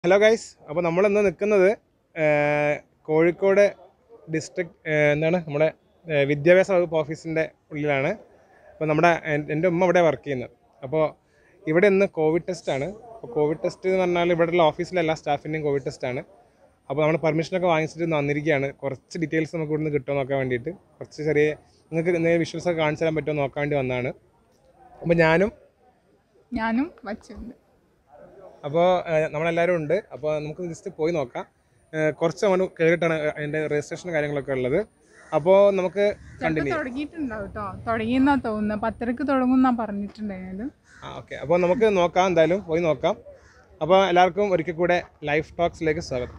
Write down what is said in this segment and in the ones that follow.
Hello guys, അപ്പോൾ നമ്മളിന്ന് നിൽക്കുന്നത് കോഴിക്കോട് ഡിസ്ട്രിക്ട് എന്താണ് നമ്മുടെ വിദ്യാഭ്യാസ വകുപ്പ് ഓഫീസിൻ്റെ ഉള്ളിലാണ്. അപ്പോൾ എൻ്റെ ഉമ്മ ഇവിടെ വർക്ക് ചെയ്യുന്നത്. അപ്പോൾ ഇവിടെ ഇന്ന് കോവിഡ് ടെസ്റ്റാണ്. അപ്പോൾ കോവിഡ് ടെസ്റ്റ് എന്ന് പറഞ്ഞാൽ ഇവിടെയുള്ള ഓഫീസിലെ എല്ലാ സ്റ്റാഫിൻ്റെയും കോവിഡ് ടെസ്റ്റാണ്. അപ്പോൾ നമ്മൾ പെർമിഷനൊക്കെ വാങ്ങിച്ചിട്ട് വന്നിരിക്കുകയാണ്. കുറച്ച് ഡീറ്റെയിൽസ് നമുക്ക് ഇവിടുന്ന് കിട്ടുമോ നോക്കാൻ വേണ്ടിയിട്ട്, കുറച്ച് ചെറിയ നിങ്ങൾക്ക് എന്തെങ്കിലും വിഷ്വൽസൊക്കെ കാണിച്ചു തരാൻ പറ്റുമോ നോക്കാൻ വേണ്ടി വന്നതാണ്. അപ്പോൾ ഞാനും വച്ചുണ്ട്. അപ്പോൾ നമ്മളെല്ലാവരും ഉണ്ട്. അപ്പോൾ നമുക്ക് ജസ്റ്റ് പോയി നോക്കാം. കുറച്ച് നമ്മൾ കയറിയിട്ടാണ് അതിൻ്റെ രജിസ്ട്രേഷനും കാര്യങ്ങളൊക്കെ ഉള്ളത്. അപ്പോൾ നമുക്ക് കണ്ടിന്യൂ തുടങ്ങിയിട്ടുണ്ടാവും കേട്ടോ. തുടങ്ങിയെന്നാ തോന്നുന്നത്. 10:30 തുടങ്ങുമെന്നാ പറഞ്ഞിട്ടുണ്ടായിരുന്നു. ഓക്കെ, അപ്പോൾ നമുക്ക് നോക്കാം, എന്തായാലും പോയി നോക്കാം. അപ്പോൾ എല്ലാവർക്കും ഒരിക്കൽ കൂടെ ലൈഫ് ടോക്സിലേക്ക് സ്വാഗതം.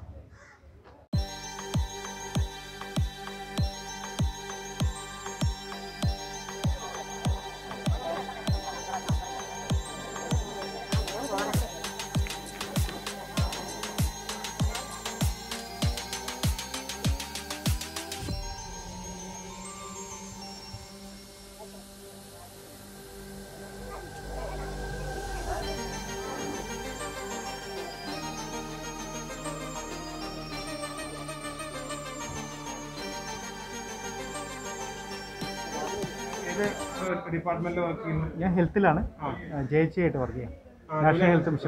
ഡിപ്പാർട്ട്മെന്റിൽ വർക്ക് ചെയ്യുന്നു. ഞാൻ ഹെൽത്തിലാണ്, JHC ആയിട്ട് വർക്ക് ചെയ്യാം. National health mission.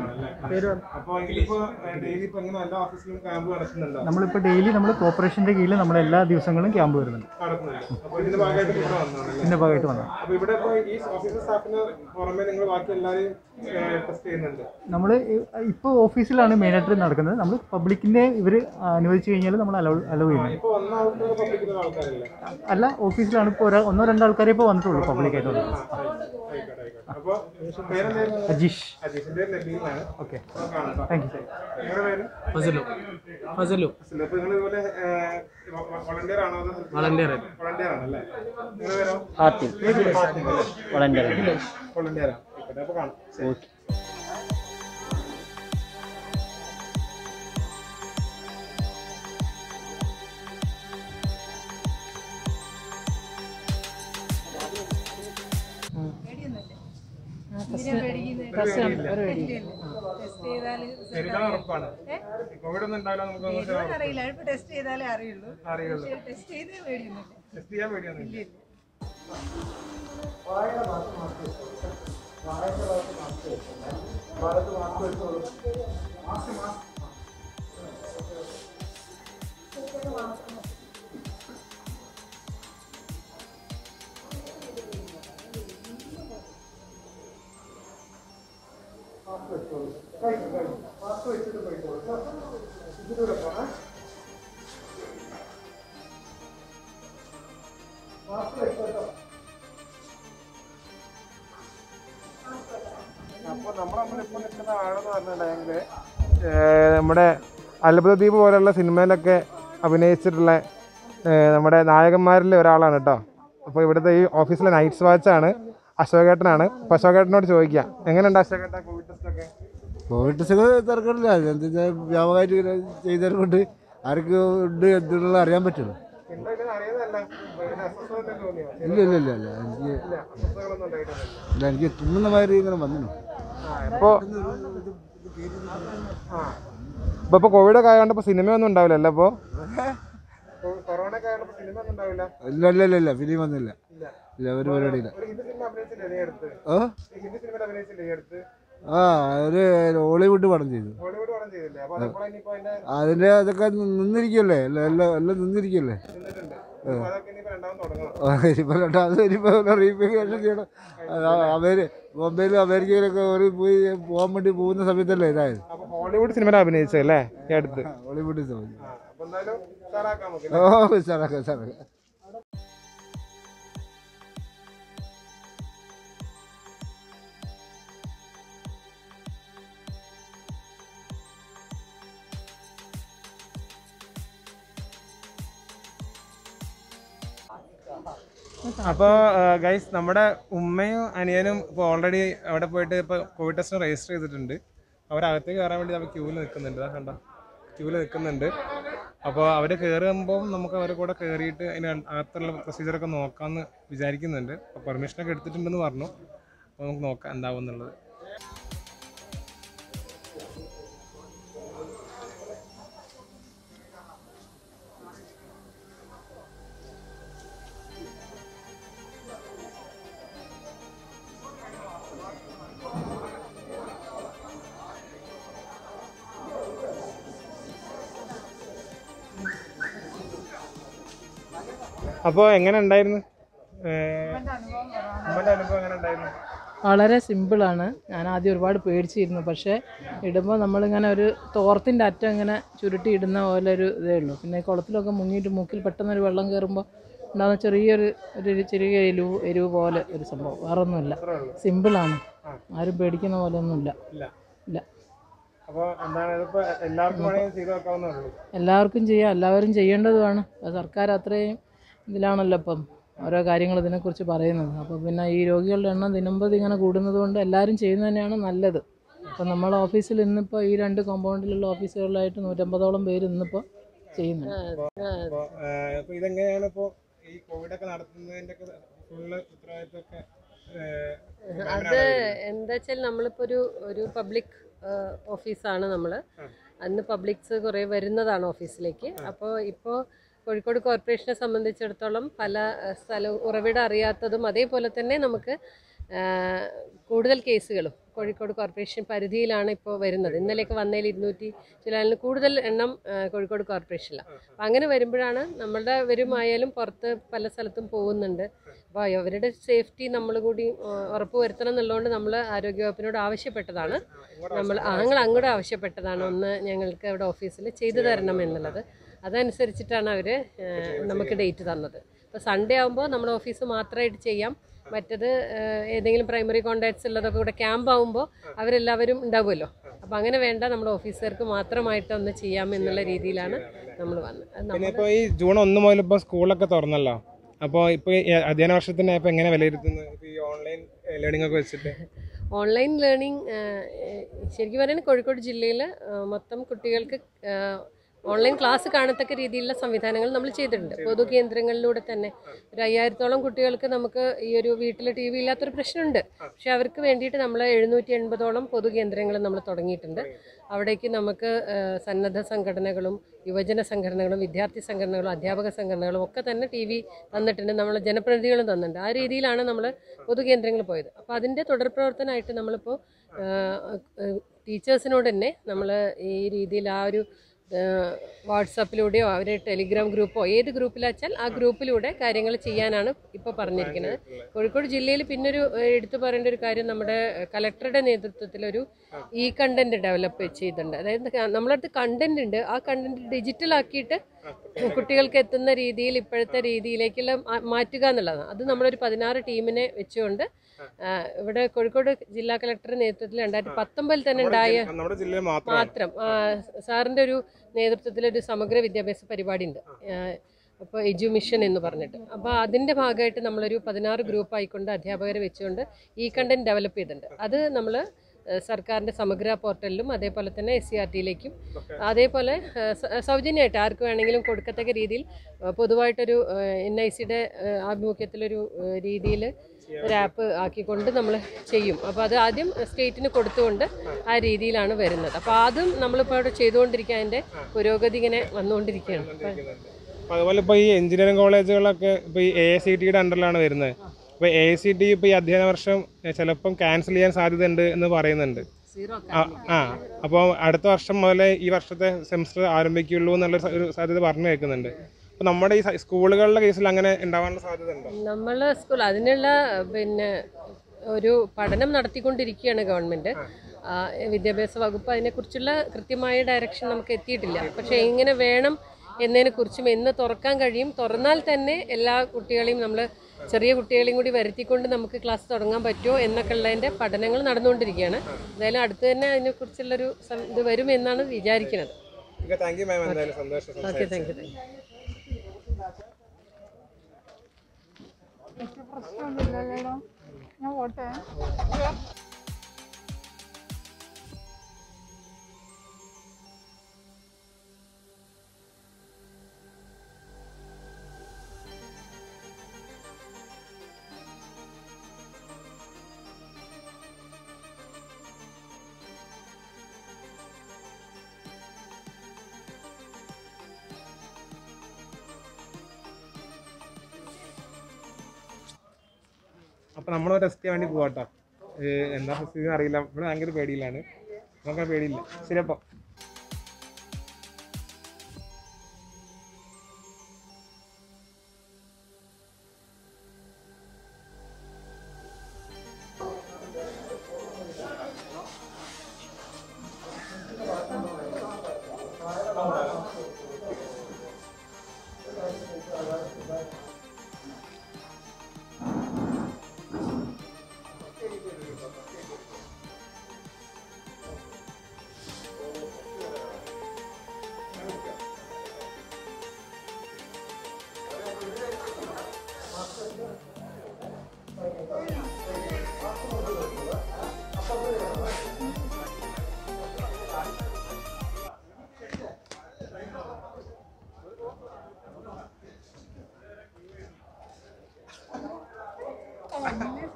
നമ്മളിപ്പോൾ ഡെയിലി നമ്മൾ കോർപ്പറേഷൻ്റെ കീഴിൽ നമ്മൾ എല്ലാ ദിവസങ്ങളും ക്യാമ്പ് വരുന്നുണ്ട്. ഇതിൻ്റെ ഭാഗമായിട്ട് വന്നത് നമ്മൾ ഇപ്പോൾ ഓഫീസിലാണ് മെയിനായിട്ട് നടക്കുന്നത്. നമ്മൾ പബ്ലിക്കിനെ ഇവർ അനുവദിച്ചു കഴിഞ്ഞാൽ നമ്മൾ അലോ ചെയ്യുന്നത്. അല്ല, ഓഫീസിലാണ് ഇപ്പോൾ ഒന്നോ രണ്ടോ ആൾക്കാരെ ഇപ്പോൾ വന്നിട്ടുള്ളൂ പബ്ലിക്കായിട്ട് വന്നത്. Ajeesh. Okay, thank you. Fasalu volunteer അപ്പോൾ നമ്മളിപ്പോൾ നിൽക്കുന്ന ആളെന്ന് പറഞ്ഞിട്ടുണ്ടെങ്കിൽ നമ്മുടെ അത്ഭുതദ്വീപ് പോലെയുള്ള സിനിമയിലൊക്കെ അഭിനയിച്ചിട്ടുള്ള നമ്മുടെ നായകന്മാരിൽ ഒരാളാണ് കേട്ടോ. അപ്പോൾ ഇവിടുത്തെ ഈ ഓഫീസിലെ നൈറ്റ്സ് വാച്ചാണ് അശോകേട്ടനാണ്. അപ്പോൾ അശോകേട്ടനോട് ചോദിക്കാം, എങ്ങനെയുണ്ട് അശോകേട്ടൻ കോവിഡ് ടെസ്റ്റൊക്കെ? കോവിഡ് ടെസ്റ്റൊക്കെ തിരക്കില്ല. എന്താ വ്യാപകമായിട്ട് ചെയ്തത് കൊണ്ട് ആർക്ക് ഉണ്ട് എന്തുള്ള അറിയാൻ പറ്റുള്ളൂ. ഇല്ല ഇല്ല ഇല്ല ഇല്ല എനിക്ക് തുമ്മുന്ന മാതിരി ഇങ്ങനെ വന്നു. ഇപ്പോൾ കോവിഡൊക്കെ ആയതുകൊണ്ട് ഇപ്പോൾ സിനിമയൊന്നും ഉണ്ടാവില്ലല്ലോ. അപ്പോൾ ഇല്ല ഇല്ല ഇല്ല ഇല്ല ഫിലിം ഒന്നുമില്ല. ഇല്ല, ഒരു പരിപാടിയില്ല. ഒരു ഹോളിവുഡ് പടം ചെയ്തു. അതിന്റെ അതൊക്കെ നിന്നിരിക്കല്ലേ, എല്ലാം നിന്നിരിക്കല്ലേ. ഇനിയിപ്പോൾ രണ്ടാമത് റീപ്ലിക്കേഷൻ ചെയ്യണം. ബോംബെയിലും അമേരിക്കയിലൊക്കെ പോകാൻ വേണ്ടി പോകുന്ന സമയത്തല്ലേ ഇതായത്. ഹോളിവുഡ് സിനിമ അഭിനയിച്ചല്ലേ ഈ അടുത്ത്? Hollywood cinema. സാറാക്കാം. അപ്പോൾ ഗൈസ്, നമ്മുടെ ഉമ്മയും അനിയനും ഇപ്പോൾ ഓൾറെഡി അവിടെ പോയിട്ട് ഇപ്പോൾ കോവിഡ് ടെസ്റ്റിന് രജിസ്റ്റർ ചെയ്തിട്ടുണ്ട്. അവരകത്തേക്ക് കയറാൻ വേണ്ടി നമ്മൾ ക്യൂവിൽ നിൽക്കുന്നുണ്ട്. ക്യൂവിൽ നിൽക്കുന്നുണ്ട്. അപ്പോൾ അവർ കയറുമ്പോൾ നമുക്ക് അവരെ കൂടെ കയറിയിട്ട് അതിന് അകത്തുള്ള പ്രൊസീജിയറൊക്കെ നോക്കാമെന്ന് വിചാരിക്കുന്നുണ്ട്. അപ്പോൾ പെർമിഷനൊക്കെ എടുത്തിട്ടുണ്ടെന്ന് പറഞ്ഞു. അപ്പോൾ നമുക്ക് നോക്കാം എന്താവും എന്നുള്ളത്. അപ്പോൾ എങ്ങനെ ഉണ്ടായിരുന്നു ഉമ്മൻ്റെ അനുഭവം എങ്ങനെ ഉണ്ടായിരുന്നു? വളരെ സിമ്പിളാണ്. ഞാൻ ആദ്യം ഒരുപാട് പേടിച്ചിരുന്നു. പക്ഷേ ഇടുമ്പോൾ നമ്മളിങ്ങനെ ഒരു തോർത്തിൻ്റെ അറ്റം ഇങ്ങനെ ചുരുട്ടി ഇടുന്ന പോലെ ഒരു ഇതേ ഉള്ളൂ. പിന്നെ കുളത്തിലൊക്കെ മുങ്ങിയിട്ട് മൂക്കിൽ പെട്ടെന്നൊരു വെള്ളം കയറുമ്പോൾ ഉണ്ടാകുന്ന ചെറിയ എരിവ് പോലെ ഒരു സംഭവം. വേറൊന്നുമില്ല, സിമ്പിളാണ്. ആരും പേടിക്കുന്ന പോലെ ഒന്നുമില്ല. ഇല്ല. അപ്പോൾ എന്താണ് ഇതിപ്പോൾ എല്ലാവർക്കും വേണമെങ്കിൽ ചെയ്ത് നോക്കാവുന്നേ ഉള്ളൂ. എല്ലാവർക്കും ചെയ്യാം, എല്ലാവരും ചെയ്യേണ്ടതുമാണ്. സർക്കാർ അത്രയും ഇതിലാണല്ലോ ഇപ്പം ഓരോ കാര്യങ്ങൾ ഇതിനെക്കുറിച്ച് പറയുന്നത്. അപ്പോൾ പിന്നെ ഈ രോഗികളുടെ എണ്ണം ദിനംപ്രതി ഇങ്ങനെ കൂടുന്നത് കൊണ്ട് എല്ലാവരും ചെയ്യുന്നത് തന്നെയാണ് നല്ലത്. അപ്പോൾ നമ്മളെ ഓഫീസിൽ ഇന്നിപ്പോൾ ഈ 2 കോമ്പൗണ്ടിലുള്ള ഓഫീസുകളിലായിട്ട് 150ഓളം പേര് ഇന്നിപ്പോൾ ചെയ്യുന്നുണ്ട്. അപ്പോൾ ഇതെങ്ങനെയാണ് ഇപ്പോൾ ഈ കോവിഡൊക്കെ നടത്തുന്നതിൻ്റെ ഫുള്ള് ഉത്തരവാദിത്തമൊക്കെ? അത് എന്താ വെച്ചാൽ നമ്മളിപ്പോൾ ഒരു പബ്ലിക് ഓഫീസാണ് നമ്മൾ. അന്ന് പബ്ലിക്സ് കുറേ വരുന്നതാണ് ഓഫീസിലേക്ക്. അപ്പോൾ ഇപ്പോൾ കോഴിക്കോട് കോർപ്പറേഷനെ സംബന്ധിച്ചിടത്തോളം പല സ്ഥലവും ഉറവിടം അറിയാത്തതും അതേപോലെ തന്നെ നമുക്ക് കൂടുതൽ കേസുകളും കോഴിക്കോട് കോർപ്പറേഷൻ പരിധിയിലാണ് ഇപ്പോൾ വരുന്നത്. ഇന്നലെയൊക്കെ വന്നതിൽ 200 ചില കൂടുതൽ എണ്ണം കോഴിക്കോട് കോർപ്പറേഷനിലാണ്. അപ്പം അങ്ങനെ വരുമ്പോഴാണ് നമ്മളുടെ വരുമായാലും പുറത്ത് പല സ്ഥലത്തും പോകുന്നുണ്ട്. അപ്പോൾ അവരുടെ സേഫ്റ്റി നമ്മൾ കൂടി ഉറപ്പ് വരുത്തണം എന്നുള്ളതുകൊണ്ട് നമ്മൾ ആരോഗ്യവകുപ്പിനോട് ആവശ്യപ്പെട്ടതാണ്. ഞങ്ങൾ അങ്ങോട്ട് ആവശ്യപ്പെട്ടതാണ് ഒന്ന് ഞങ്ങൾക്ക് അവിടെ ഓഫീസിൽ ചെയ്തു തരണം എന്നുള്ളത്. അതനുസരിച്ചിട്ടാണ് അവർ നമുക്ക് ഡേറ്റ് തന്നത്. അപ്പോൾ സൺഡേ ആകുമ്പോൾ നമ്മുടെ ഓഫീസ് മാത്രമായിട്ട് ചെയ്യാം. മറ്റത് ഏതെങ്കിലും പ്രൈമറി കോൺടാക്ട്സ് ഉള്ളതൊക്കെ കൂടെ ക്യാമ്പ് ആകുമ്പോൾ അവരെല്ലാവരും ഉണ്ടാവുമല്ലോ. അപ്പോൾ അങ്ങനെ വേണ്ട, നമ്മുടെ ഓഫീസർക്ക് മാത്രമായിട്ട് ഒന്ന് ചെയ്യാമെന്നുള്ള രീതിയിലാണ് നമ്മൾ വന്നത്. പിന്നെ ഇപ്പോൾ ഈ ജൂൺ 1 മുതൽ ഇപ്പോൾ സ്കൂളൊക്കെ തുറന്നല്ലോ. അപ്പോൾ ഇപ്പോൾ ഈ അധ്യയന വർഷത്തിന് ഇപ്പോൾ എങ്ങനെ വിലയിരുത്തുന്നത് ഈ ഓൺലൈൻ ലേണിംഗ് ഒക്കെ വെച്ചിട്ട്? ഓൺലൈൻ ലേണിംഗ് ശരിക്കും പറയുന്നത് കോഴിക്കോട് ജില്ലയിൽ മൊത്തം കുട്ടികൾക്ക് ഓൺലൈൻ ക്ലാസ് കാണത്തക്ക രീതിയിലുള്ള സംവിധാനങ്ങൾ നമ്മൾ ചെയ്തിട്ടുണ്ട്. പൊതുകേന്ദ്രങ്ങളിലൂടെ തന്നെ ഒരു 5000ഓളം കുട്ടികൾക്ക് നമുക്ക് ഈ ഒരു വീട്ടിൽ TV ഇല്ലാത്തൊരു പ്രശ്നമുണ്ട്. പക്ഷെ അവർക്ക് വേണ്ടിയിട്ട് നമ്മൾ 780ഓളം പൊതുകേന്ദ്രങ്ങൾ നമ്മൾ തുടങ്ങിയിട്ടുണ്ട്. അവിടേക്ക് നമുക്ക് സന്നദ്ധ സംഘടനകളും യുവജന സംഘടനകളും വിദ്യാർത്ഥി സംഘടനകളും അധ്യാപക സംഘടനകളും ഒക്കെ തന്നെ TV തന്നിട്ടുണ്ട്. നമ്മൾ ജനപ്രതിനിധികളും തന്നിട്ടുണ്ട്. ആ രീതിയിലാണ് നമ്മൾ പൊതുകേന്ദ്രങ്ങളിൽ പോയത്. അപ്പോൾ അതിൻ്റെ തുടർ പ്രവർത്തനമായിട്ട് നമ്മളിപ്പോൾ ടീച്ചേഴ്സിനോട് തന്നെ നമ്മൾ ഈ രീതിയിൽ ആ ഒരു വാട്സാപ്പിലൂടെയോ അവർ ടെലിഗ്രാം ഗ്രൂപ്പോ ഏത് ഗ്രൂപ്പിലാച്ചാൽ ആ ഗ്രൂപ്പിലൂടെ കാര്യങ്ങൾ ചെയ്യാനാണ് ഇപ്പോൾ പറഞ്ഞിരിക്കുന്നത്. കോഴിക്കോട് ജില്ലയിൽ പിന്നൊരു എടുത്തു പറയേണ്ട ഒരു കാര്യം, നമ്മുടെ കലക്ടറുടെ നേതൃത്വത്തിലൊരു കണ്ടന്റ് ഡെവലപ്പ് ചെയ്തിട്ടുണ്ട്. അതായത് നമ്മളടുത്ത് കണ്ടന്റ് ഉണ്ട്, ആ കണ്ടന്റ് ഡിജിറ്റലാക്കിയിട്ട് കുട്ടികൾക്ക് എത്തുന്ന രീതിയിൽ ഇപ്പോഴത്തെ രീതിയിലേക്കുള്ള മാറ്റുക എന്നുള്ളതാണ്. അത് നമ്മളൊരു 16 ടീമിനെ വെച്ചുകൊണ്ട് ഇവിടെ കോഴിക്കോട് ജില്ലാ കളക്ടറുടെ നേതൃത്വത്തിൽ 2019 തന്നെ ഉണ്ടായ മാത്രം സാറിൻ്റെ ഒരു നേതൃത്വത്തിലൊരു സമഗ്ര വിദ്യാഭ്യാസ പരിപാടി ഉണ്ട്, അപ്പോൾ എഡ്യൂമിഷൻ എന്ന് പറഞ്ഞിട്ട്. അപ്പോൾ അതിൻ്റെ ഭാഗമായിട്ട് നമ്മളൊരു 16 ഗ്രൂപ്പ് ആയിക്കൊണ്ട് അധ്യാപകരെ വെച്ചുകൊണ്ട് കണ്ടന്റ് ഡെവലപ്പ് ചെയ്തിട്ടുണ്ട്. അത് നമ്മൾ സർക്കാരിൻ്റെ സമഗ്ര പോർട്ടലിലും അതേപോലെ തന്നെ SCRT-യിലേക്കും അതേപോലെ സൗജന്യമായിട്ട് ആർക്ക് വേണമെങ്കിലും കൊടുക്കത്തക്ക രീതിയിൽ പൊതുവായിട്ടൊരു NIC-യുടെ ആഭിമുഖ്യത്തിലൊരു രീതിയിൽ ഒരു ആപ്പ് ആക്കിക്കൊണ്ട് നമ്മൾ ചെയ്യും. അപ്പോൾ അത് ആദ്യം സ്റ്റേറ്റിന് കൊടുത്തുകൊണ്ട് ആ രീതിയിലാണ് വരുന്നത്. അപ്പോൾ അതും നമ്മളിപ്പോൾ അവിടെ ചെയ്തുകൊണ്ടിരിക്കുക, അതിൻ്റെ പുരോഗതി ഇങ്ങനെ വന്നുകൊണ്ടിരിക്കുകയാണ്. അതുപോലെ ഇപ്പോൾ ഈ എഞ്ചിനീയറിംഗ് കോളേജുകളൊക്കെ ഇപ്പോൾ ഈ AICTE-യുടെ അണ്ടറിലാണ് വരുന്നത്. അപ്പോൾ AICTE ഇപ്പോൾ ഈ അധ്യയന വർഷം ചിലപ്പം ക്യാൻസൽ ചെയ്യാൻ സാധ്യതയുണ്ട് എന്ന് പറയുന്നുണ്ട്. അപ്പോൾ അടുത്ത വർഷം മുതലേ ഈ വർഷത്തെ സെമിസ്റ്റർ ആരംഭിക്കുള്ളൂ എന്നുള്ള ഒരു സാധ്യത പറഞ്ഞു കേൾക്കുന്നുണ്ട്. അപ്പോൾ നമ്മുടെ ഈ സ്കൂളുകളുടെ കേസിൽ അങ്ങനെ ഉണ്ടാവാനുള്ള സാധ്യത ഉണ്ടോ? നമ്മളെ സ്കൂൾ അതിനുള്ള ഒരു പഠനം നടത്തിക്കൊണ്ടിരിക്കുകയാണ് ഗവൺമെൻറ്. വിദ്യാഭ്യാസ വകുപ്പ് അതിനെക്കുറിച്ചുള്ള കൃത്യമായ ഡയറക്ഷൻ നമുക്ക് എത്തിയിട്ടില്ല. പക്ഷേ എങ്ങനെ വേണം എന്നതിനെക്കുറിച്ചും എന്ന് തുറക്കാൻ കഴിയും, തുറന്നാൽ തന്നെ എല്ലാ കുട്ടികളെയും നമ്മൾ ചെറിയ കുട്ടികളെയും കൂടി വരുത്തിക്കൊണ്ട് നമുക്ക് ക്ലാസ് തുടങ്ങാൻ പറ്റുമോ എന്നൊക്കെ ഉള്ളതിൻ്റെ പഠനങ്ങൾ നടന്നുകൊണ്ടിരിക്കുകയാണ്. എന്തായാലും അടുത്ത് തന്നെ അതിനെക്കുറിച്ചുള്ളൊരു ഇത് വരും എന്നാണ് വിചാരിക്കുന്നത്. Okay, thank you ma'am. എന്തായാലും സന്തോഷം. Okay, thank U. പ്രശ്നമൊന്നുമില്ലല്ലോ, ഞാൻ പോട്ടെ. അപ്പോൾ നമ്മൾ ടെസ്റ്റ് ചെയ്യാൻ വേണ്ടി പോകാട്ടോ. എന്താ സ്ഥിതി അറിയില്ല, ഇവിടെ ഭയങ്കര പേടിയിലാണ്. നമുക്ക് പേടിയില്ല. ശരി, അപ്പോൾ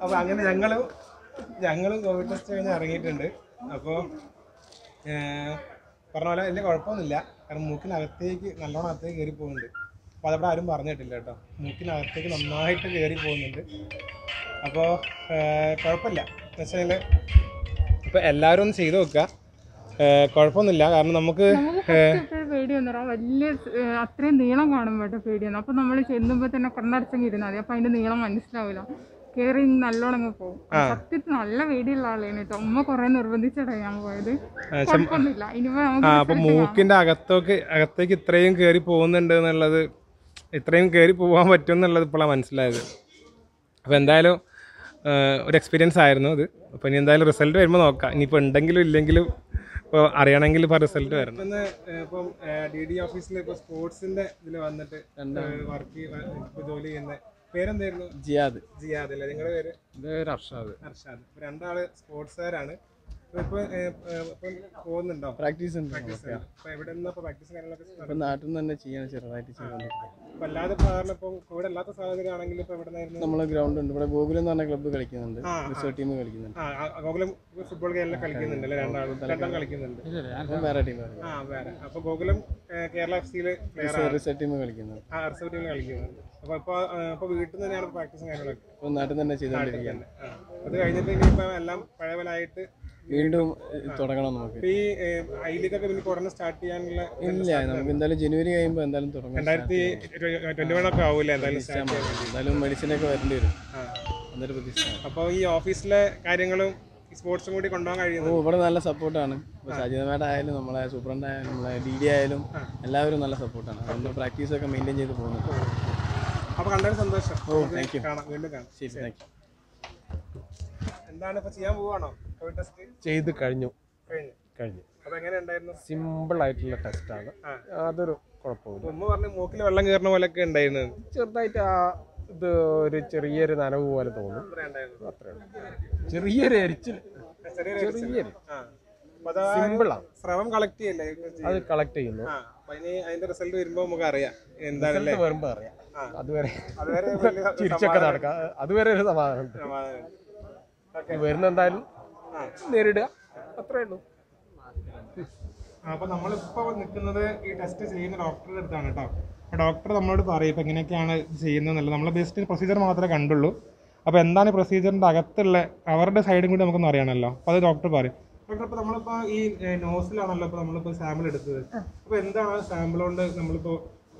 അപ്പോൾ അങ്ങനെ ഞങ്ങളും കോവിഡ് ടെസ്റ്റ് കഴിഞ്ഞ് ഇറങ്ങിയിട്ടുണ്ട്. അപ്പോൾ പറഞ്ഞ പോലെ വലിയ കുഴപ്പമൊന്നുമില്ല. കാരണം മൂക്കിനകത്തേക്ക് നല്ലോണം അകത്തേക്ക് കയറി പോകുന്നുണ്ട്. അപ്പോൾ അതവിടെ ആരും പറഞ്ഞിട്ടില്ല കേട്ടോ. മൂക്കിനകത്തേക്ക് നന്നായിട്ട് കയറി പോകുന്നുണ്ട്. അപ്പോൾ കുഴപ്പമില്ല എന്ന് വെച്ചാൽ ഇപ്പോൾ എല്ലാവരും ഒന്ന് ചെയ്ത് നോക്കുക. കുഴപ്പമൊന്നുമില്ല. കാരണം നമുക്ക് പേടി വന്നിടാം. വലിയ അത്രയും നീളം കാണുമ്പോട്ട് പേടി വന്നു. അപ്പോൾ നമ്മൾ ചെല്ലുമ്പോൾ തന്നെ കണ്ണടച്ചങ്ങ് ഇരുന്നാൽ മതി. അപ്പോൾ അതിൻ്റെ നീളം മനസ്സിലാവില്ല. കയറി നല്ലോണം പോകും. സത്യത്തിൽ നല്ല പേടിയുള്ള ആളാണ് കേട്ടോ. ഉമ്മ കുറെ നിർബന്ധിച്ചിട്ടാണ് ഞാൻ പോയത്. കുഴപ്പമൊന്നുമില്ല. അപ്പോൾ മൂക്കിൻ്റെ അകത്തേക്ക് ഇത്രയും കയറി പോകുന്നുണ്ട് എന്നുള്ളത്, ഇത്രയും കയറി പോകാൻ പറ്റും എന്നുള്ളത് ഇപ്പോഴാണ് മനസ്സിലായത്. അപ്പോൾ എന്തായാലും ഒരു എക്സ്പീരിയൻസ് ആയിരുന്നു ഇത്. അപ്പോൾ ഇനി എന്തായാലും റിസൾട്ട് വരുമ്പോൾ നോക്കാം. ഇനിയിപ്പോൾ ഉണ്ടെങ്കിലും ഇല്ലെങ്കിലും ഇപ്പോൾ അറിയണമെങ്കിൽ ഇപ്പോൾ റിസൾട്ട് വരണം. ഇപ്പം DD ഓഫീസിൽ ഇപ്പോൾ സ്പോർട്സിൻ്റെ ഇതിൽ വന്നിട്ട് വർക്ക് ജോലി ചെയ്യുന്ന പേരെന്തായിരുന്നു? ജിയാദ് അല്ലേ നിങ്ങളുടെ പേര്? അർഷാദ്. ഇപ്പോൾ രണ്ടാള് സ്പോർട്സുകാരാണ്. ഇപ്പം പോകുന്നുണ്ടോ? പ്രാക്ടീസ് ഉണ്ട്. അപ്പോൾ എവിടെ നിന്നാ ഇപ്പോൾ പ്രാക്ടീസും കാര്യങ്ങളൊക്കെ? നാട്ടിൽ നിന്ന് തന്നെ ചെയ്യണം, ചെറുതായിട്ട് ചെയ്യുന്നുണ്ട്. അപ്പോൾ അല്ലാതെ സാധാരണ ഇപ്പം ഇവിടെ അല്ലാത്ത സാഹചര്യം ആണെങ്കിൽ ഇപ്പോൾ എവിടെ നിന്നായിരുന്നു? നമ്മളെ ഗ്രൗണ്ട് ഉണ്ട് ഇവിടെ, ഗോകുലം എന്ന് പറഞ്ഞ ക്ലബ്ബ് കളിക്കുന്നുണ്ട്, റിസോർട്ട് ടീം കളിക്കുന്നുണ്ട്. ഗോകുലം ഫുട്ബോൾ കേരളം കളിക്കുന്നുണ്ടല്ലേ? രണ്ടാളും കളിക്കുന്നുണ്ട്. വേറെ ടീം വേറെ. അപ്പോൾ ഗോകുലം കേരള FC-യിൽ റിസോർട്ട് ടീം കളിക്കുന്നുണ്ട്. റിസർവ് ടീമിൽ കളിക്കുന്നുണ്ട്. അപ്പോൾ വീട്ടിൽ നിന്ന് തന്നെയാണ് പ്രാക്ടീസും കാര്യങ്ങളൊക്കെ? ഇപ്പോൾ നാട്ടിൽ തന്നെ ചെയ്തുകൊണ്ടിരിക്കുകയാണ്. അത് കഴിഞ്ഞിട്ട് ഇനിയിപ്പോൾ എല്ലാം പഴയപോലായിട്ട് വീണ്ടും തുടങ്ങണം നമുക്ക്. ഈ ഐ-ലീഗൊക്കെ പിന്നെ ഉടനെ സ്റ്റാർട്ട് ചെയ്യാനുള്ള? ഇല്ല, നമുക്ക് എന്തായാലും ജനുവരി കഴിയുമ്പോൾ എന്തായാലും തുടങ്ങാം. 2021 ഒക്കെ ആവൂല്ലേ എന്തായാലും മെഡിസിനൊക്കെ വരേണ്ടി വരും. അതൊരു പ്രതീക്ഷ. അപ്പോൾ ഈ ഓഫീസിലെ കാര്യങ്ങളും സ്പോർട്സും കൂടി കൊണ്ടുപോകാൻ കഴിയുമോ? ഇവിടെ നല്ല സപ്പോർട്ടാണ്. ഇപ്പോൾ ഷാജിദ മാഡം ആയാലും നമ്മളെ സൂപ്രണ്ട് ആയാലും നമ്മളെ DD ആയാലും എല്ലാവരും നല്ല സപ്പോർട്ടാണ്. അതുകൊണ്ട് പ്രാക്ടീസൊക്കെ മെയിൻറ്റെയിൻ ചെയ്ത് പോകുന്നുണ്ട്. അപ്പോൾ കണ്ടൊരു സന്തോഷം. Thank you. വീണ്ടും കാണാം. ശരി, താങ്ക് യു. എന്താണ് ഇപ്പോൾ ചെയ്യാൻ പോവാണോ? കോവിഡ് ടെസ്റ്റ് ചെയ്ത് കഴിഞ്ഞു. അപ്പോൾ എങ്ങനെ ഉണ്ടായിരുന്നു? സിമ്പിൾ ആയിട്ടുള്ള ടെസ്റ്റാണ്. അതൊരു കുഴപ്പമില്ല. ഉമ്മ പറഞ്ഞു മൂക്കിൽ വെള്ളം കയറുന്ന പോലെയൊക്കെ ഉണ്ടായിരുന്നു. ചെറുതായിട്ട് ഇത് ഒരു ചെറിയൊരു നനവ് പോലെ തോന്നും. അത്രേ ഉള്ളൂ. ചെറിയൊരു എരിച്ചിൽ. സിമ്പിളാണ്. സ്രവം കളക്ട് ചെയ്യല്ലേ? അത് കളക്ട് ചെയ്യുന്നു. അതിന്റെ റിസൾട്ട് വരുമ്പോൾ നമുക്ക് അറിയാം എന്താണല്ലേ. വരുമ്പോൾ അറിയാം. അതുവരെ ചിരിച്ചൊക്കെ നടക്കാം. അതുവരെ ഒരു സമാധാനം വരുന്ന എന്തായാലും നേരിടുക, അത്രേ ഉള്ളൂ. അപ്പോൾ നമ്മളിപ്പോൾ നിൽക്കുന്നത് ഈ ടെസ്റ്റ് ചെയ്യുന്ന ഡോക്ടറുടെ അടുത്താണ് കേട്ടോ. അപ്പോൾ ഡോക്ടർ നമ്മളോട് പറയും ഇപ്പോൾ എങ്ങനെയൊക്കെയാണ് ചെയ്യുന്നത് എന്നുള്ളത്. നമ്മൾ ബേസ്റ്റ് പ്രൊസീജിയർ മാത്രമേ കണ്ടുള്ളൂ. അപ്പോൾ എന്താണ് പ്രൊസീജിയറിൻ്റെ അകത്തുള്ള അവരുടെ സൈഡും കൂടി നമുക്കൊന്നും അറിയണമല്ലോ. അപ്പോൾ അത് ഡോക്ടർ പറയും. ഡോക്ടർ, ഇപ്പോൾ നമ്മളിപ്പോൾ ഈ നോസിലാണല്ലോ ഇപ്പോൾ നമ്മളിപ്പോൾ സാമ്പിൾ എടുത്തത്. അപ്പോൾ എന്താണ് ആ സാമ്പിൾ കൊണ്ട് നമ്മളിപ്പോൾ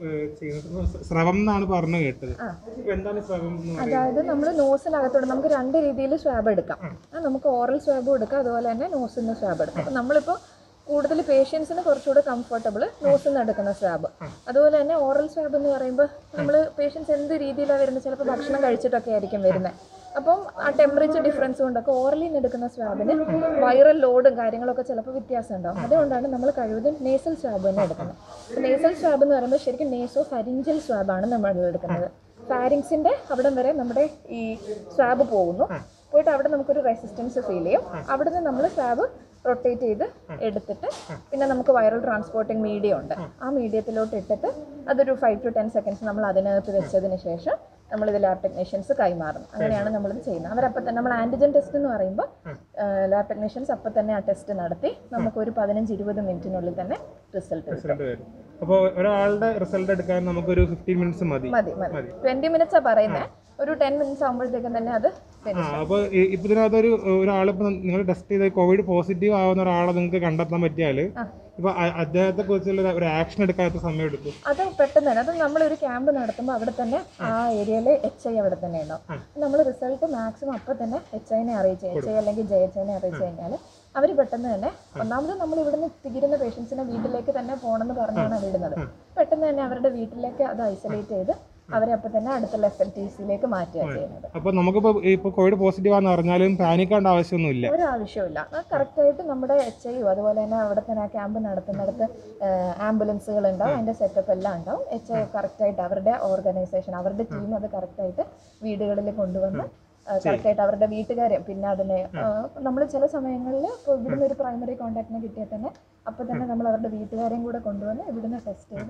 സ്രവം എന്നാണ് പറഞ്ഞു കേട്ടത്. എന്താണ് സ്രവം? അതായത് നമ്മൾ നോസിനകത്തോടെ നമുക്ക് രണ്ട് രീതിയിൽ സ്വാബ് എടുക്കാം. നമുക്ക് ഓറൽ സ്വാബും എടുക്കാം, അതുപോലെ തന്നെ നോസിൽ നിന്ന് സ്വാബ് എടുക്കാം. അപ്പം നമ്മളിപ്പോൾ കൂടുതൽ പേഷ്യൻസിന് കുറച്ചുകൂടെ കംഫർട്ടബിൾ നോസിൽ നിന്ന് എടുക്കുന്ന സ്വാബ്. അതുപോലെ തന്നെ ഓറൽ സ്വാബ് എന്ന് പറയുമ്പോൾ നമ്മൾ പേഷ്യൻസ് എന്ത് രീതിയിലാണ് വരുന്നത്, ചിലപ്പോൾ ഭക്ഷണം കഴിച്ചിട്ടൊക്കെ ആയിരിക്കും വരുന്നത്. അപ്പം ആ ടെമ്പറേച്ചർ ഡിഫറൻസ് കൊണ്ടൊക്കെ ഓറലിൽ നിന്ന് എടുക്കുന്ന സ്വാബിന് വൈറൽ ലോഡും കാര്യങ്ങളൊക്കെ ചിലപ്പോൾ വ്യത്യാസം ഉണ്ടാവും. അതുകൊണ്ടാണ് നമ്മൾ കഴിവതും നേസൽ സ്വാബ് തന്നെ എടുക്കുന്നത്. നേസൽ സ്വാബ് എന്ന് പറയുമ്പോൾ ശരിക്കും നേസോ ഫരിഞ്ചൽ സ്വാബാണ് നമ്മൾ എടുക്കുന്നത്. ഫാരിങ്സിൻ്റെ അവിടം വരെ നമ്മുടെ ഈ സ്വാബ് പോകുന്നു. പോയിട്ട് അവിടെ നമുക്കൊരു റെസിസ്റ്റൻസ് ഫീൽ ചെയ്യും. അവിടെ നിന്ന് നമ്മൾ സ്വാബ് റൊട്ടേറ്റ് ചെയ്ത് എടുത്തിട്ട് പിന്നെ നമുക്ക് വൈറൽ ട്രാൻസ്പോർട്ടിങ് മീഡിയം ഉണ്ട്. ആ മീഡിയത്തിലോട്ട് ഇട്ടിട്ട് അതൊരു 5 to 10 seconds നമ്മൾ അതിനകത്ത് വെച്ചതിന് ശേഷം നമ്മളിത് ലാബ് ടെക്നീഷ്യൻസ് കൈമാറും. അങ്ങനെയാണ് നമ്മളിത് ചെയ്യുന്നത്. അവരപ്പം തന്നെ നമ്മൾ ആൻറ്റിജൻ ടെസ്റ്റ് എന്ന് പറയുമ്പോൾ ലാബ് ടെക്നീഷ്യൻസ് അപ്പം തന്നെ ആ ടെസ്റ്റ് നടത്തി നമുക്കൊരു 15-20 മിനിറ്റിനുള്ളിൽ തന്നെ റിസൾട്ട് വരും. അപ്പോൾ ഒരാളുടെ റിസൾട്ട് എടുക്കാൻ നമുക്കൊരു 15 minutes മതി. 20 minutes പറയുന്നത്. ഒരു 10 minutes ആകുമ്പോഴത്തേക്കും തന്നെ അത്. അപ്പോൾ ഇപ്പം ഇതിനകത്തൊരു ഒരാളിപ്പോൾ നിങ്ങൾ ടെസ്റ്റ് ചെയ്ത് കോവിഡ് പോസിറ്റീവ് ആവുന്ന ഒരാളെ നിങ്ങൾക്ക് കണ്ടെത്താൻ പറ്റിയാൽ ഇപ്പോൾ അദ്ദേഹത്തെ കുറിച്ചുള്ള ഒരു ആക്ഷൻ എടുക്കാത്ത സമയം എടുക്കും? അത് പെട്ടെന്ന് തന്നെ. അത് നമ്മളൊരു ക്യാമ്പ് നടത്തുമ്പോൾ അവിടെ തന്നെ ആ ഏരിയയിൽ HI അവിടെ തന്നെ ഉണ്ടാവും. നമ്മൾ റിസൾട്ട് മാക്സിമം അപ്പം തന്നെ HIനെ അറിയിച്ച്, HI അല്ലെങ്കിൽ JHIനെ അറിയിച്ചു കഴിഞ്ഞാൽ അവർ പെട്ടെന്ന് തന്നെ, ഒന്നാമത് നമ്മൾ ഇവിടുന്ന് തീരുന്ന പേഷ്യൻസിനെ വീട്ടിലേക്ക് തന്നെ പോകണമെന്ന് പറഞ്ഞാണ് വിടുന്നത്. പെട്ടെന്ന് തന്നെ അവരുടെ വീട്ടിലേക്ക് അത് ഐസൊലേറ്റ് ചെയ്ത് അവരെ അപ്പം തന്നെ അടുത്തുള്ള FLTCയിലേക്ക് മാറ്റുകയാണ് ചെയ്യുന്നത്. അപ്പോൾ നമുക്കിപ്പോൾ കോവിഡ് പോസിറ്റീവ് ആണെന്ന് പറഞ്ഞാലും പാനിക്കേണ്ട ആവശ്യമൊന്നുമില്ല. ഒരാവശ്യമില്ല. കറക്റ്റായിട്ട് നമ്മുടെ HIയും അതുപോലെ തന്നെ അവിടെ തന്നെ ആ ക്യാമ്പ് നടത്തുന്നിടത്ത് ആംബുലൻസുകൾ ഉണ്ടാവും, അതിൻ്റെ സെറ്റപ്പ് എല്ലാം ഉണ്ടാവും. HI കറക്റ്റായിട്ട് അവരുടെ ഓർഗനൈസേഷൻ, അവരുടെ ടീം അത് കറക്റ്റായിട്ട് വീടുകളിൽ കൊണ്ടുവന്ന് കറക്റ്റായിട്ട് അവരുടെ വീട്ടുകാരെയും പിന്നെ അതിനെ നമ്മൾ ചില സമയങ്ങളിൽ ഇപ്പോൾ ഇവിടുന്ന് ഒരു പ്രൈമറി കോൺടാക്റ്റിനെ കിട്ടിയാൽ തന്നെ അപ്പം തന്നെ നമ്മൾ അവരുടെ വീട്ടുകാരെയും കൂടെ കൊണ്ടുവന്ന് ഇവിടുന്ന് ടെസ്റ്റ് ചെയ്ത്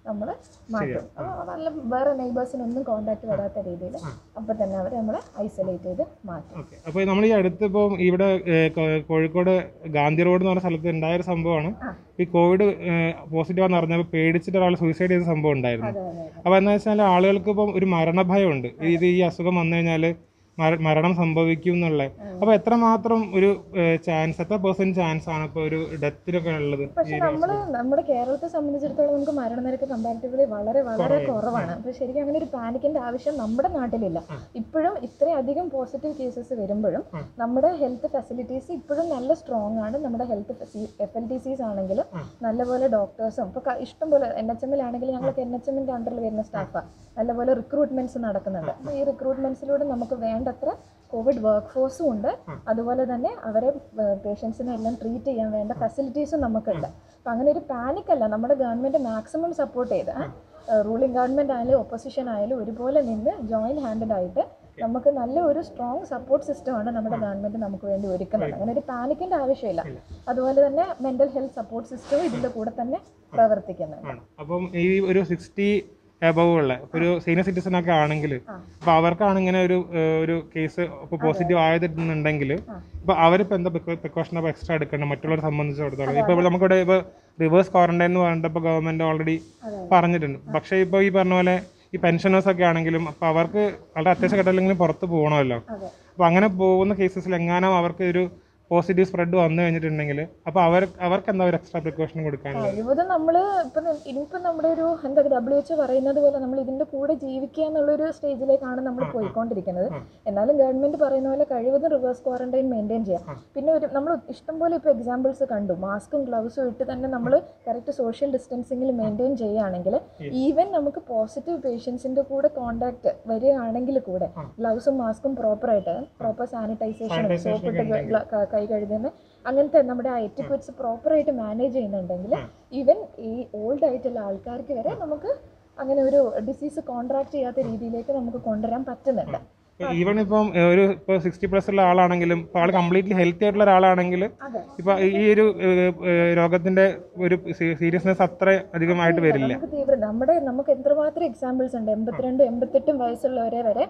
നമ്മൾ മാറ്റും. നല്ല വേറെ നെയ്ബേഴ്സിനൊന്നും കോണ്ടാക്ട് വരാത്ത രീതിയിൽ അപ്പം തന്നെ അവർ നമ്മളെ ഐസൊലേറ്റ് ചെയ്ത് മാറ്റും. അപ്പോൾ നമ്മൾ ഈ അടുത്ത് ഇപ്പം ഇവിടെ കോഴിക്കോട് ഗാന്ധി റോഡ് എന്ന് പറഞ്ഞ സ്ഥലത്ത് ഉണ്ടായൊരു സംഭവമാണ് ഈ കോവിഡ് പോസിറ്റീവാന്ന് പറഞ്ഞപ്പോൾ പേടിച്ചിട്ട് ഒരാൾ സൂയിസൈഡ് ചെയ്ത സംഭവം ഉണ്ടായിരുന്നു. അപ്പോൾ എന്താ വെച്ചാൽ ആളുകൾക്ക് ഇപ്പം ഒരു മരണഭയമുണ്ട്. ഈ അസുഖം വന്നു കഴിഞ്ഞാൽ മരണം സംഭവിക്കും എന്നുള്ളത്. അപ്പോൾ എത്രമാത്രം ഒരു ചാൻസ്, എത്ര % ചാൻസ് ആണ് ഇപ്പോൾ ഒരു ഡെത്തിനൊക്കെ ഉള്ളത്? പക്ഷെ നമ്മുടെ കേരളത്തെ സംബന്ധിച്ചിടത്തോളം നമുക്ക് മരണനിരക്ക് കമ്പാരിറ്റീവ്ലി വളരെ വളരെ കുറവാണ്. അപ്പോൾ ശരിക്കും അങ്ങനെ ഒരു പാനിക്കിന്റെ ആവശ്യം നമ്മുടെ നാട്ടിലില്ല. ഇപ്പോഴും ഇത്രയധികം പോസിറ്റീവ് കേസസ് വരുമ്പോഴും നമ്മുടെ ഹെൽത്ത് ഫെസിലിറ്റീസ് ഇപ്പോഴും നല്ല സ്ട്രോങ് ആണ്. നമ്മുടെ ഹെൽത്ത് FLTCs ആണെങ്കിലും നല്ലപോലെ ഡോക്ടേഴ്സും ഇപ്പോൾ ഇഷ്ടംപോലെ NHM-ലാണെങ്കിലും ഞങ്ങൾക്ക് NHM-ന്റെ അണ്ടറിൽ വരുന്ന സ്റ്റാഫാണ്. നല്ലപോലെ റിക്രൂട്ട്മെന്റ്സ് നടക്കുന്നുണ്ട്. അപ്പോൾ ഈ റിക്രൂട്ട്മെന്റ്സിലൂടെ നമുക്ക് വേണ്ടത്ര കോവിഡ് വർക്ക് ഫോഴ്സും ഉണ്ട്. അതുപോലെ തന്നെ അവരെ പേഷ്യൻസിനെ എല്ലാം ട്രീറ്റ് ചെയ്യാൻ വേണ്ട ഫെസിലിറ്റീസും നമുക്കുണ്ട്. അപ്പം അങ്ങനെ ഒരു പാനിക് അല്ല. നമ്മുടെ ഗവൺമെൻറ് മാക്സിമം സപ്പോർട്ട് ചെയ്ത് റൂളിംഗ് ഗവൺമെൻറ് ആയാലും ഒപ്പോസിഷൻ ആയാലും ഒരുപോലെ നിന്ന് ജോയിൻറ്റ് ഹാൻഡഡ് ആയിട്ട് നമുക്ക് നല്ല ഒരു സ്ട്രോങ് സപ്പോർട്ട് സിസ്റ്റമാണ് നമ്മുടെ ഗവൺമെൻറ് നമുക്ക് വേണ്ടി ഒരുക്കുന്നത്. അങ്ങനെ ഒരു പാനിക്കിൻ്റെ ആവശ്യമില്ല. അതുപോലെ തന്നെ മെൻ്റൽ ഹെൽത്ത് സപ്പോർട്ട് സിസ്റ്റവും ഇതിൻ്റെ കൂടെ തന്നെ പ്രവർത്തിക്കുന്നുണ്ട്. അപ്പം ഈ ഒരു 60 എബവ് ഉള്ള ഒരു സീനിയർ സിറ്റിസൺ ഒക്കെ ആണെങ്കിൽ അപ്പൊ അവർക്കാണ് ഇങ്ങനെ ഒരു കേസ് ഇപ്പൊ പോസിറ്റീവ് ആയതെന്നുണ്ടെങ്കിൽ ഇപ്പൊ അവരിപ്പോ എന്താ പ്രിക്കോഷൻ എക്സ്ട്രാ എടുക്കണം മറ്റുള്ളവരെ സംബന്ധിച്ചിടത്തോളം? ഇപ്പൊ നമുക്കിവിടെ ഇപ്പൊ റിവേഴ്സ് ക്വാറന്റൈൻ എന്ന് പറഞ്ഞിട്ട് ഇപ്പൊ ഗവൺമെന്റ് ഓൾറെഡി പറഞ്ഞിട്ടുണ്ട്. പക്ഷെ ഇപ്പൊ ഈ പറഞ്ഞ പോലെ ഈ പെൻഷനേഴ്സ് ഒക്കെ ആണെങ്കിലും അപ്പൊ അവർക്ക് വളരെ അത്യാവശ്യ ഘട്ടത്തിലെങ്കിലും പുറത്ത് പോകണമല്ലോ. അപ്പൊ അങ്ങനെ പോകുന്ന കേസസിൽ എങ്ങാനും അവർക്ക് ഒരു പോസിറ്റീവ് സ്പ്രെഡ് വന്നു കഴിഞ്ഞിട്ടുണ്ടെങ്കിൽ അപ്പോൾ അവർക്ക് എന്താ ഒരു എക്സ്ട്രാ പ്രിക്കോഷൻ കൊടുക്കാനുള്ളത്? കഴിവതും നമ്മൾ ഇനിയിപ്പം നമ്മുടെ ഒരു എന്താ WHO പറയുന്നത് പോലെ നമ്മൾ ഇതിൻ്റെ കൂടെ ജീവിക്കുക എന്നുള്ളൊരു സ്റ്റേജിലേക്കാണ് നമ്മൾ പോയിക്കൊണ്ടിരിക്കുന്നത്. എന്നാലും ഗവൺമെൻറ് പറയുന്ന പോലെ കഴിവതും റിവേഴ്സ് ക്വാറന്റൈൻ മെയിൻറ്റെയിൻ ചെയ്യാം. പിന്നെ നമ്മൾ ഇഷ്ടംപോലെ ഇപ്പോൾ എക്സാമ്പിൾസ് കണ്ടു. മാസ്കും ഗ്ലൗസും ഇട്ട് തന്നെ നമ്മൾ കറക്റ്റ് സോഷ്യൽ ഡിസ്റ്റൻസിങ്ങിൽ മെയിൻറ്റെയിൻ ചെയ്യുകയാണെങ്കിൽ ഈവൻ നമുക്ക് പോസിറ്റീവ് പേഷ്യൻസിൻ്റെ കൂടെ കോണ്ടാക്ട് വരികയാണെങ്കിൽ കൂടെ ഗ്ലൗസും മാസ്കും പ്രോപ്പർ സാനിറ്റൈസേഷനും സോപ്പിട്ട് കൈ കഴുകുന്ന അങ്ങനത്തെ നമ്മുടെ ആ എറ്റിക്വറ്റ്സ് പ്രോപ്പറായിട്ട് മാനേജ് ചെയ്യുന്നുണ്ടെങ്കിൽ ഈവൻ ഈ ഓൾഡ് ആയിട്ടുള്ള ആൾക്കാർക്ക് വരെ നമുക്ക് അങ്ങനെ ഒരു ഡിസീസ് കോൺട്രാക്ട് ചെയ്യാത്ത രീതിയിലേക്ക് നമുക്ക് കൊണ്ടുവരാൻ പറ്റുന്നുണ്ട്. ഈവൻ ഇപ്പം ഒരു 60+ ഉള്ള ആളാണെങ്കിലും ഇപ്പൊ ആൾ കംപ്ലീറ്റ്ലി ഹെൽത്തി ആയിട്ടുള്ള ഒരാളാണെങ്കിൽ ഇപ്പൊ ഈ ഒരു രോഗത്തിന്റെ ഒരു സീരിയസ്നെസ് അത്ര അധികമായിട്ട് വരില്ല. നമുക്ക് എത്രമാത്രം എക്സാമ്പിൾസ് ഉണ്ട്. 82, 88 വയസ്സുള്ളവരെ വരെ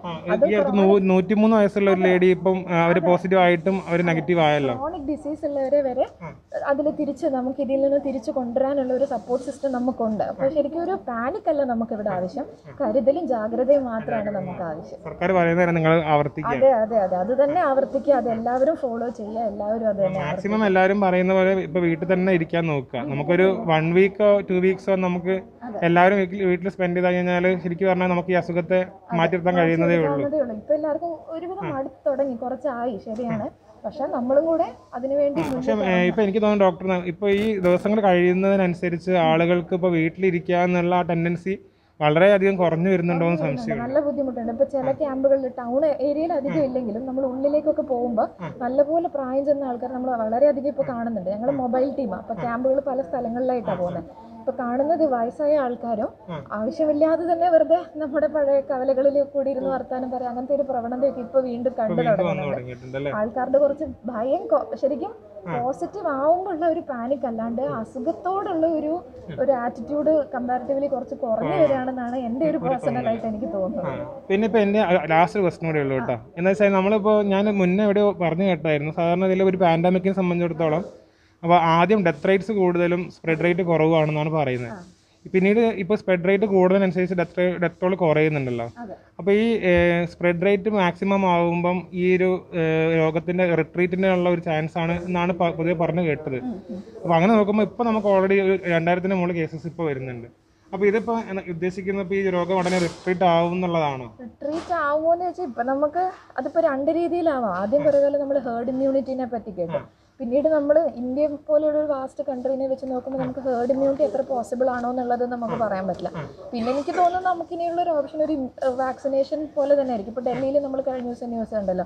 103 വയസ്സുള്ള ഒരു ലേഡി ഇപ്പം അവര് പോസിറ്റീവ് ആയിട്ടും അവർ നെഗറ്റീവ് ആയല്ലോ. ക്രോണിക് ഡിസീസ് ഉള്ളവരെ വരെ അതിൽ നമുക്ക് ഇതിൽ നിന്ന് തിരിച്ചു കൊണ്ടുവരാനുള്ള ഒരു സപ്പോർട്ട് സിസ്റ്റം നമുക്കുണ്ട്. അപ്പോൾ ശരിക്കും ഒരു പാനിക് അല്ല നമുക്ക് ഇവിടെ ആവശ്യം, കരുതലും ജാഗ്രതയും മാത്രമാണ് നമുക്ക് ആവശ്യം. സർക്കാർ പറയുന്നത് അതെ അതെ അതെ അത് തന്നെ ആവർത്തിക്കുക. അത് എല്ലാവരും ഫോളോ ചെയ്യുക. എല്ലാവരും അത് തന്നെ മാക്സിമം എല്ലാവരും പറയുന്ന പോലെ ഇപ്പൊ വീട്ടിൽ തന്നെ ഇരിക്കാൻ നോക്കുക. നമുക്കൊരു 1 വീക്കോ 2 വീക്സോ നമുക്ക് എല്ലാവരും വീട്ടിൽ സ്പെൻഡ് ചെയ്ത് കഴിഞ്ഞാൽ ശരിക്കും പറഞ്ഞാൽ നമുക്ക് ഈ അസുഖത്തെ മാറ്റിയെടുക്കാൻ കഴിയുന്നതേ ഉള്ളൂ. ഇപ്പൊ എല്ലാവർക്കും ഒരുവിധം അടുത്ത് തുടങ്ങി, കുറച്ചായി, ശരിയാണ്. പക്ഷെ നമ്മളും കൂടെ അതിനുവേണ്ടി പക്ഷെ ഇപ്പൊ എനിക്ക് തോന്നുന്നു ഡോക്ടർ ഇപ്പൊ ഈ ദിവസങ്ങൾ കഴിയുന്നതിനനുസരിച്ച് ആളുകൾക്ക് ഇപ്പൊ വീട്ടിലിരിക്കുക എന്നുള്ള ടെൻഡൻസി വളരെയധികം കുറഞ്ഞു വരുന്നുണ്ടോ എന്ന് സംശയം. നല്ല ബുദ്ധിമുട്ടുണ്ട്. ഇപ്പൊ ചില ക്യാമ്പുകളിൽ ടൗൺ ഏരിയയിൽ അധികം ഇല്ലെങ്കിലും നമ്മൾ ഉള്ളിലേക്കൊക്കെ പോകുമ്പോൾ നല്ലപോലെ പ്രായം ചെന്ന ആൾക്കാർ നമ്മൾ വളരെയധികം ഇപ്പൊ കാണുന്നുണ്ട്. ഞങ്ങൾ മൊബൈൽ ടീമാണ്. അപ്പൊ ക്യാമ്പുകൾ പല സ്ഥലങ്ങളിലായിട്ടാണ് പോകുന്നത്. ഇപ്പൊ കാണുന്നത് വയസ്സായ ആൾക്കാരും ആവശ്യമില്ലാതെ തന്നെ വെറുതെ നമ്മുടെ പഴയ കവലകളിൽ കൂടി ഇരുന്ന് വർത്താനം പറയാം. അങ്ങനത്തെ ഒരു പ്രവണതയൊക്കെ ഇപ്പൊ വീണ്ടും കണ്ടു തുടങ്ങുന്നുണ്ട്. ആൾക്കാരുടെ കുറച്ച് ഭയം ശരിക്കും പോസിറ്റീവ് ആവുമ്പോഴുള്ള ഒരു പാനിക് അല്ലാണ്ട് അസുഖത്തോടുള്ള ഒരു ആറ്റിറ്റ്യൂഡ് കമ്പാരിറ്റീവ്ലി കുറച്ച് കുറഞ്ഞു വരികയാണെന്നാണ് എൻ്റെ ഒരു പേഴ്സണലായിട്ട് എനിക്ക് തോന്നുന്നത്. പിന്നെ ഇപ്പൊ എൻ്റെ ലാസ്റ്റ് ക്വസ്റ്റൻ കൂടെ ഉള്ളൂ കേട്ടോ. എന്ന് വെച്ചാൽ നമ്മളിപ്പോൾ ഞാൻ മുന്നേ എവിടെയോ പറഞ്ഞു കേട്ടായിരുന്നു, സാധാരണ ഇതിൽ ഒരു പാൻഡമിക്കിനെ സംബന്ധിച്ചിടത്തോളം അപ്പോൾ ആദ്യം ഡെത്ത് റേറ്റ്സ് കൂടുതലും സ്പ്രെഡ് റേറ്റ് കുറവാണെന്നാണ് പറയുന്നത്. പിന്നീട് ഇപ്പോൾ സ്പ്രെഡ് റേറ്റ് കൂടുന്നതിനനുസരിച്ച് ഡെത്തോൾ കുറയുന്നുണ്ടല്ലോ. അപ്പോൾ ഈ സ്പ്രെഡ് റേറ്റ് മാക്സിമം ആകുമ്പം ഈ ഒരു രോഗത്തിൻ്റെ റിട്രീറ്റിനുള്ള ഒരു ചാൻസ് ആണ് എന്നാണ് പൊതുവെ പറഞ്ഞു കേട്ടത്. അപ്പോൾ അങ്ങനെ നോക്കുമ്പോൾ ഇപ്പോൾ നമുക്ക് ഓൾറെഡി 2000-ന് മുകളിൽ കേസസ് ഇപ്പോൾ വരുന്നുണ്ട്. അപ്പോൾ ഇതിപ്പോൾ ഉദ്ദേശിക്കുന്നത് ഇപ്പോൾ ഈ രോഗം ഉടനെ റിട്രീറ്റ് ആവും എന്നുള്ളതാണോ? റിട്രീറ്റ് ആവുമോയെന്ന് വെച്ചാൽ ഇപ്പം നമുക്ക് അതിപ്പോൾ 2 രീതിയിലാവാം. ആദ്യം കുറേ കാലം നമ്മൾ ഹേർഡ് ഇമ്മ്യൂണിറ്റിനെ പറ്റി കേട്ടു. പിന്നീട് നമ്മൾ ഇന്ത്യ പോലെയുള്ള ഒരു വാസ്റ്റ് കൺട്രീനെ വെച്ച് നോക്കുമ്പോൾ നമുക്ക് ഹേർഡ് ഇമ്മ്യൂണിറ്റി എത്ര പോസിബിൾ ആണോ എന്നുള്ളത് നമുക്ക് പറയാൻ പറ്റില്ല. പിന്നെ എനിക്ക് തോന്നുന്നു നമുക്കിനിയുള്ള ഒരു ഓപ്ഷൻ ഒരു വാക്സിനേഷൻ പോലെ തന്നെ ആയിരിക്കും. ഇപ്പോൾ ഡൽഹിയിൽ നമ്മൾ കഴിഞ്ഞ ദിവസം ന്യൂസ് ഉണ്ടല്ലോ,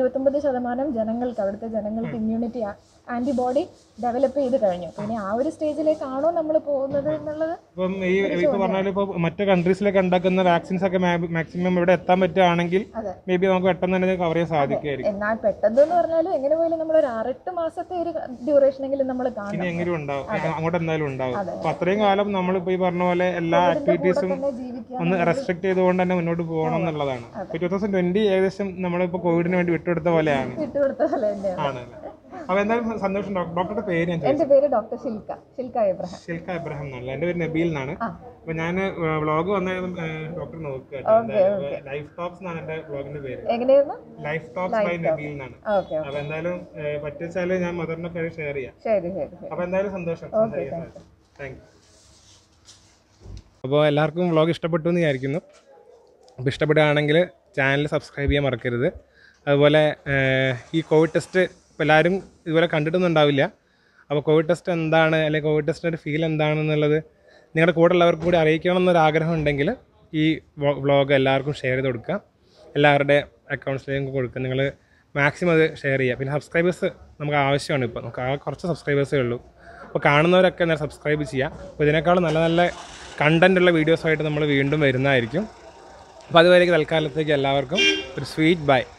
29% ജനങ്ങൾക്ക് അവിടുത്തെ ജനങ്ങൾക്ക് ഇമ്മ്യൂണിറ്റി ആൻറ്റിബോഡി ഡെവലപ്പ് ചെയ്ത് കഴിഞ്ഞു. പിന്നെ ആ ഒരു സ്റ്റേജിലേക്കാണോ നമ്മൾ പോകുന്നത് എന്നുള്ളത് ഇപ്പം ഈ പറഞ്ഞാൽ ഇപ്പോൾ മറ്റു കൺട്രീസിലൊക്കെ ഉണ്ടാക്കുന്ന വാക്സിൻസ് ഒക്കെ മാക്സിമം ഇവിടെ എത്താൻ പറ്റുകയാണെങ്കിൽ മേ ബി നമുക്ക് പെട്ടെന്ന് തന്നെ കവർ ചെയ്യാൻ സാധിക്കുമായിരിക്കും. എന്നാൽ പെട്ടെന്ന് പറഞ്ഞാലും എങ്ങനെ പോയാലും നമ്മൾ ഒരു 6-8 മാസം ദിവസത്തെ ഒരു ഡ്യൂറേഷനെങ്കിലും നമ്മൾ ഇനി കാണണം. എങ്കിലും ഉണ്ടാവും, അങ്ങോട്ട് എന്തായാലും ഉണ്ടാവും. അപ്പൊ അത്രയും കാലം നമ്മളിപ്പോ ഈ പറഞ്ഞ പോലെ എല്ലാ ആക്ടിവിറ്റീസും ഒന്ന് റെസ്ട്രിക്ട് ചെയ്തുകൊണ്ട് തന്നെ മുന്നോട്ട് പോകണം എന്നുള്ളതാണ്. ഇപ്പൊ 2020 ഏകദേശം നമ്മളിപ്പോ കോവിഡിന് വേണ്ടി വിട്ടുകൊടുത്ത പോലെയാണ്. വിട്ടുകൊടുത്ത പോലെ തന്നെയാണ്. ആണല്ലേ? അപ്പൊ എന്തായാലും സന്തോഷം. ഡോക്ടറുടെ പേര് ഞാൻ എന്റെ പേര് doctor Shilka Abraham. Shilka Abraham എന്നല്ല, എന്റെ പേര് നബീൽ എന്നാണ്. അപ്പൊ ഞാൻ വ്ളോഗ് വന്ന ഡോക്ടർ നോക്കുക, ലൈഫ് ടോക്സ് എന്നാണ് എന്റെ വ്ളോഗിന്റെ പേര്. എങ്ങനെയായിരുന്നു? ലൈഫ് ടോക്സ് ബൈ നബീൽ എന്നാണ്. അപ്പൊ എന്തായാലും പറ്റിച്ചാല് ഞാൻ മദറിന്റെ പേര് ഷെയർ ചെയ്യാം. അപ്പൊ എന്തായാലും സന്തോഷം. Thank you. അപ്പോൾ എല്ലാവർക്കും വ്ളോഗ് ഇഷ്ടപ്പെട്ടു എന്ന് വിചാരിക്കുന്നു. അപ്പോൾ ഇഷ്ടപ്പെടുകയാണെങ്കിൽ ചാനൽ സബ്സ്ക്രൈബ് ചെയ്യാൻ മറക്കരുത്. അതുപോലെ ഈ കോവിഡ് ടെസ്റ്റ് ഇപ്പോൾ എല്ലാവരും ഇതുപോലെ കണ്ടിട്ടൊന്നും ഉണ്ടാവില്ല. അപ്പോൾ കോവിഡ് ടെസ്റ്റ് എന്താണ്, അല്ലെങ്കിൽ കോവിഡ് ടെസ്റ്റിൻ്റെ ഒരു ഫീൽ എന്താണെന്നുള്ളത് നിങ്ങളുടെ കൂടെ ഉള്ളവർക്കും കൂടി അറിയിക്കണം എന്നൊരാഗ്രഹം ഉണ്ടെങ്കിൽ ഈ വ്ളോഗ് എല്ലാവർക്കും ഷെയർ ചെയ്ത് കൊടുക്കുക. എല്ലാവരുടെ അക്കൗണ്ട്സിലേക്കും കൊടുക്കുക. നിങ്ങൾ മാക്സിമം അത് ഷെയർ ചെയ്യുക. പിന്നെ സബ്സ്ക്രൈബേഴ്സ് നമുക്ക് ആവശ്യമാണ്. ഇപ്പോൾ നമുക്ക് കുറച്ച് സബ്സ്ക്രൈബേഴ്സേ ഉള്ളൂ. അപ്പോൾ കാണുന്നവരൊക്കെ നേരെ സബ്സ്ക്രൈബ് ചെയ്യുക. അപ്പോൾ ഇതിനേക്കാളും നല്ല നല്ല കണ്ടൻറ്റുള്ള വീഡിയോസായിട്ട് നമ്മൾ വീണ്ടും വരുന്നതായിരിക്കും. അപ്പോൾ അതുവരേക്ക് തൽക്കാലത്തേക്ക് എല്ലാവർക്കും ഒരു സ്വീറ്റ് ബൈ.